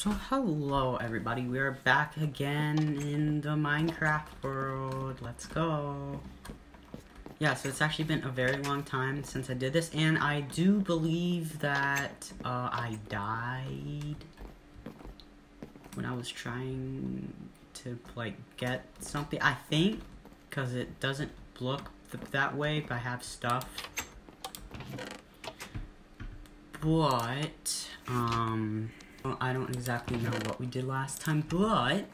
So hello everybody, we are back again in the Minecraft world. Let's go. Yeah, so it's actually been a very long time since I did this, and I do believe that I died when I was trying to like get something, I think, because it doesn't look that way if I have stuff. But well, I don't exactly know what we did last time, but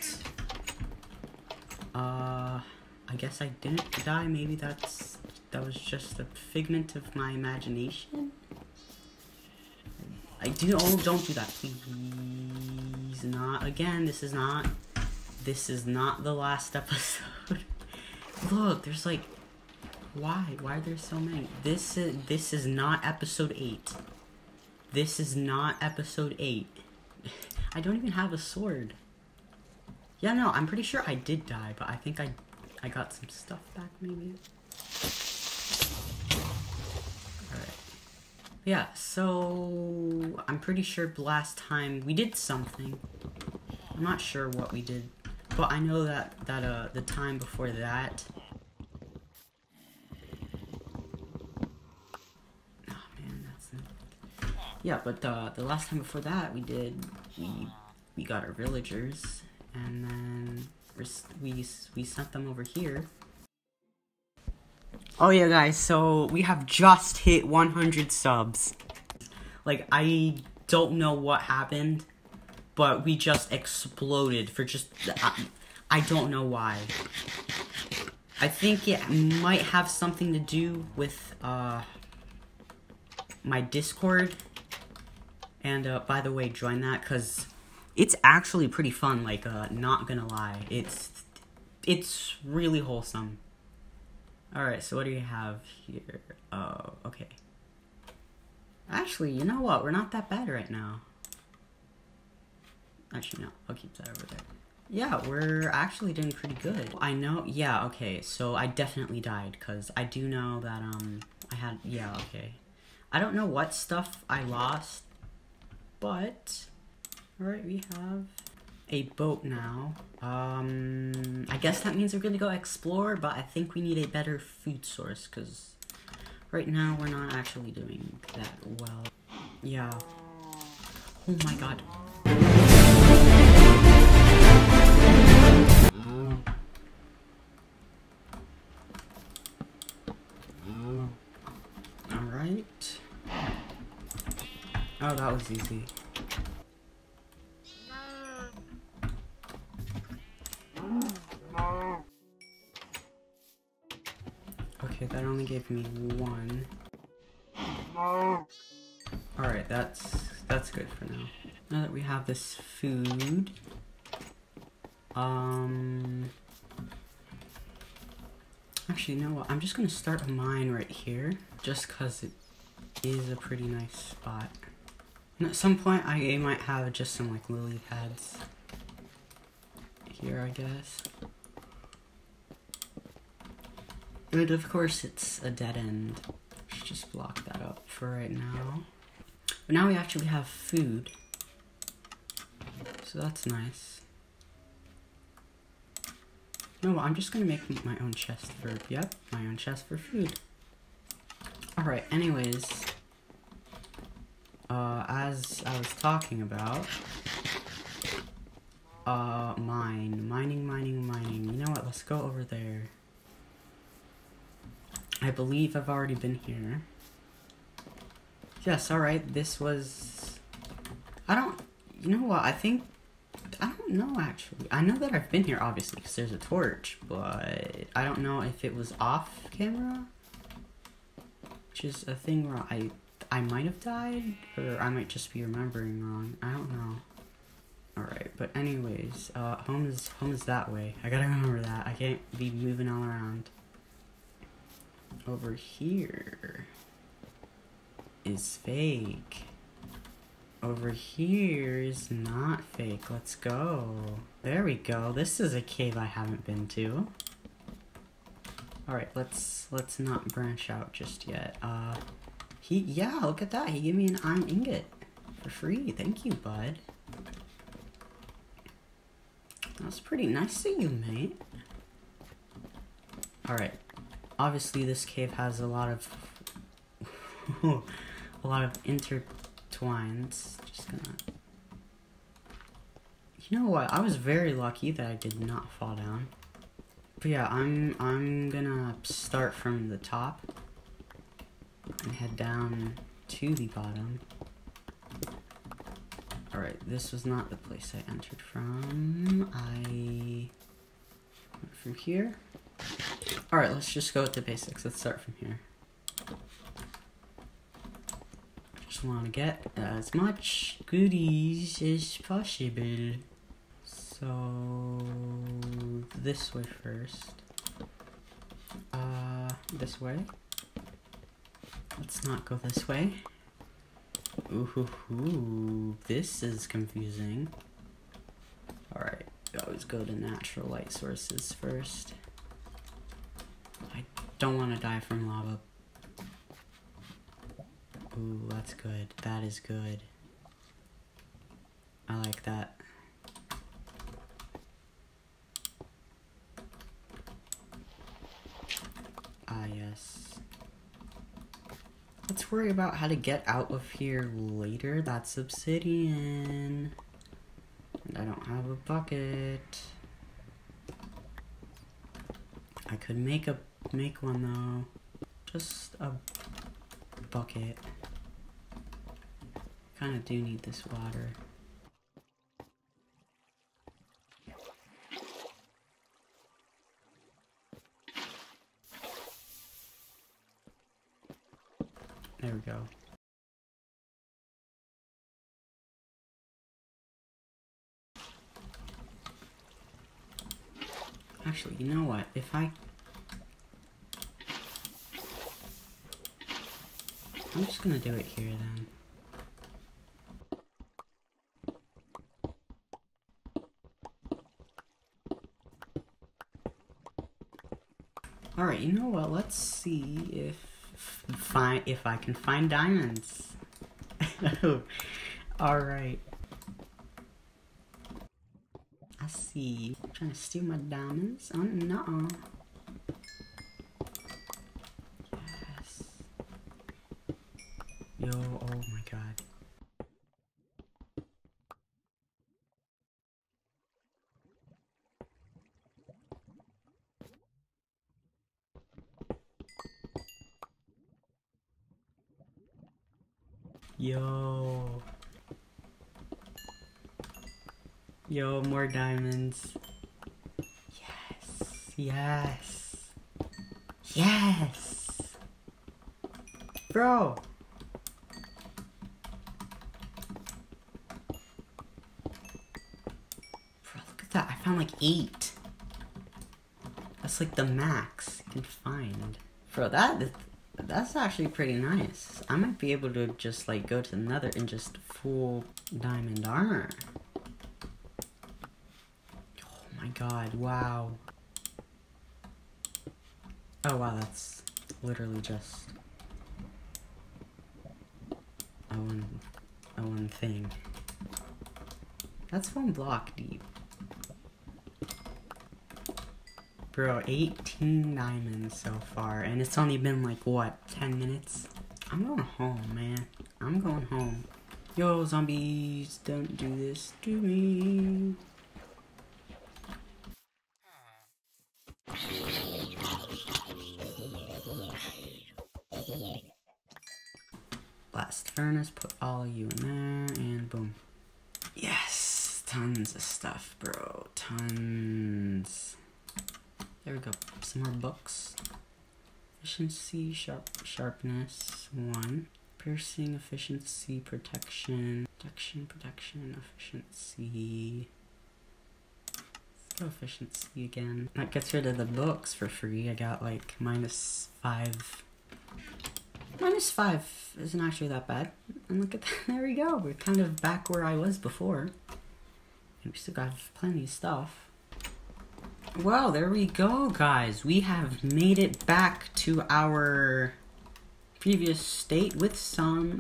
I guess I didn't die. Maybe that was just a figment of my imagination. Don't do that, please. Not again. This is not the last episode. Look, there's like, why are there so many? This is not episode 8. This is not episode 8. I don't even have a sword. Yeah, no, I'm pretty sure I did die, but I think I got some stuff back, maybe. Alright. Yeah, so I'm pretty sure last time we did something. I'm not sure what we did, but I know that the time before that. Yeah, but the last time before that we got our villagers, and then we sent them over here. Oh yeah, guys, so we have just hit 100 subs. Like, I don't know what happened, but we just exploded for just I don't know why. I think it might have something to do with my Discord. And, by the way, join that, because it's actually pretty fun, like, not gonna lie. It's really wholesome. Alright, so what do you have here? Oh, okay. Actually, you know what? We're not that bad right now. Actually, no. I'll keep that over there. Yeah, we're actually doing pretty good. I know, yeah, okay, so I definitely died, because I do know that, I had, yeah, okay. I don't know what stuff I lost. But, alright, we have a boat now. I guess that means we're gonna go explore, but I think we need a better food source, because right now we're not actually doing that well. Yeah. Oh my god. Alright. Oh, that was easy. Okay, that only gave me 1. Alright, that's good for now. Now that we have this food, actually, you know what? I'm just gonna start a mine right here, just cause it is a pretty nice spot. And at some point, I might have just some, like, lily pads here, I guess. But, of course, it's a dead end. Let's just block that up for right now. But now we actually have food. So that's nice. No, I'm just gonna make my own chest for, yep, my own chest for food. Alright, anyways. As I was talking about, mining. You know what, let's go over there. I believe I've already been here. Yes, alright, this was, you know what, I don't know actually. I know that I've been here obviously because there's a torch, but I don't know if it was off camera, which is a thing where I might have died, or I might just be remembering wrong. I don't know. Alright, but anyways, home is that way. I gotta remember that. I can't be moving all around. Over here is fake. Over here is not fake. Let's go. There we go. This is a cave I haven't been to. Alright, let's not branch out just yet. Yeah, look at that. He gave me an iron ingot for free. Thank you, bud. That's pretty nice of you, mate. Alright. Obviously this cave has a lot of intertwines. Just gonna, you know what? I was very lucky that I did not fall down. But yeah, I'm gonna start from the top and head down to the bottom. Alright, this was not the place I entered from. I went from here. Alright, let's just go with the basics. Let's start from here. Just want to get as much goodies as possible. So, this way first. This way. Let's not go this way. Ooh, this is confusing. Alright, always go to natural light sources first. I don't want to die from lava. Ooh, that's good. That is good. I like that. Ah, yes. Let's worry about how to get out of here later. That's obsidian. And I don't have a bucket. I could make one though. Just a bucket. Kinda do need this water. There we go. Actually, you know what? If I'm just gonna do it here then. Alright, you know what? Let's see if I can find diamonds. Alright. I see. Trying to steal my diamonds? Oh no. Yes. Yo, oh my god. Yo. Yo, more diamonds. Yes. Yes. Yes. Bro. Bro, look at that. I found like 8. That's like the max you can find. Bro, that's actually pretty nice. I might be able to just like go to the nether and just full diamond armor. Oh my god, wow. Oh wow, that's literally just a one thing. That's 1 block deep. Bro, 18 diamonds so far, and it's only been like, what, 10 minutes? I'm going home, man. I'm going home. Yo, zombies, don't do this to me. Blast furnace, put all of you in there, and boom. Yes, tons of stuff, bro, tons. There we go. Some more books. Efficiency, sharpness, 1. Piercing, efficiency, protection, efficiency. Let's go efficiency again. That gets rid of the books for free. I got like -5. -5 isn't actually that bad. And look at that. There we go. We're kind of back where I was before. And we still got plenty of stuff. Well, there we go, guys. We have made it back to our previous state with some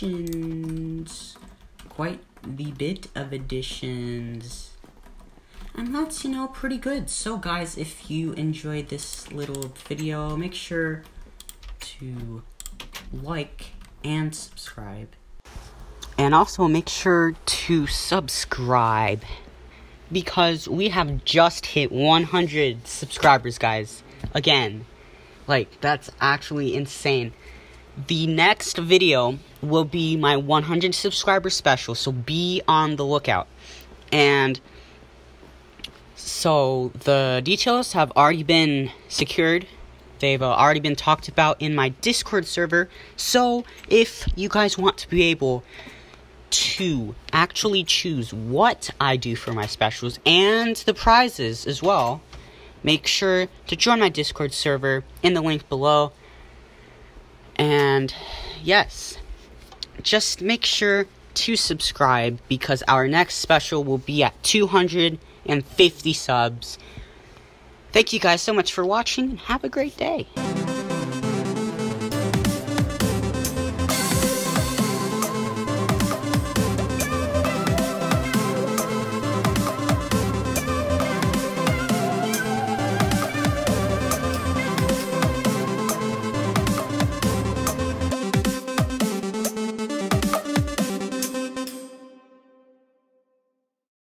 additions. Quite the bit of additions. And that's, you know, pretty good. So guys, if you enjoyed this little video, make sure to like and subscribe. And also make sure to subscribe, because we have just hit 100 subscribers, guys. Again, like, that's actually insane. The next video will be my 100 subscriber special, so be on the lookout. And so the details have already been secured. They've already been talked about in my Discord server. So if you guys want to be able to actually choose what I do for my specials and the prizes as well, make sure to join my Discord server in the link below. And yes, just make sure to subscribe, because our next special will be at 250 subs. Thank you guys so much for watching, and have a great day.